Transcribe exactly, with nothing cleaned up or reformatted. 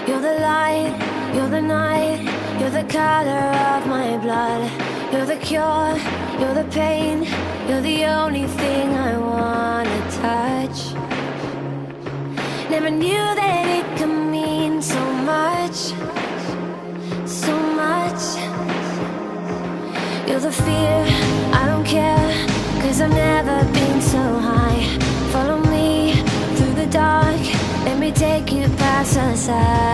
You're the light, you're the night, you're the color of my blood. You're the cure, you're the pain, you're the only thing I wanna touch. Never knew that it could mean so much, so much. You're the fear, I don't care, cause I've never been so high. Follow me through the dark, let me take you past the side.